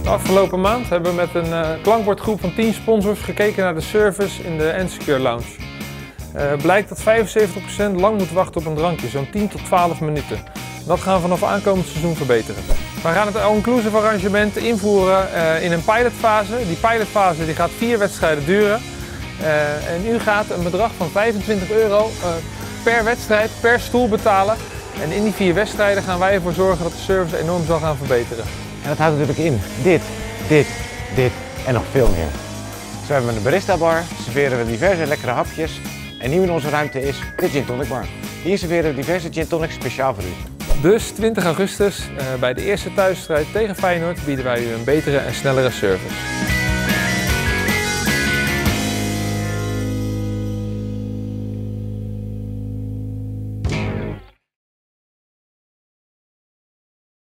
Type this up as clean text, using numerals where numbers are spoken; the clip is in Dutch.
De afgelopen maand hebben we met een klankbordgroep van 10 sponsors gekeken naar de service in de N-Secure Lounge. Blijkt dat 75% lang moet wachten op een drankje, zo'n 10 tot 12 minuten. Dat gaan we vanaf aankomend seizoen verbeteren. We gaan het all-inclusive arrangement invoeren in een pilotfase. Die pilotfase die gaat 4 wedstrijden duren. En u gaat een bedrag van €25 per wedstrijd, per stoel betalen. En in die 4 wedstrijden gaan wij ervoor zorgen dat de service enorm zal gaan verbeteren. En dat houdt natuurlijk in dit en nog veel meer. Zo hebben we een barista bar, serveren we diverse lekkere hapjes. En nieuw in onze ruimte is de Gin Tonic Bar. Hier serveren we diverse gin tonics speciaal voor u. Dus 20 augustus bij de eerste thuisstrijd tegen Feyenoord bieden wij u een betere en snellere service.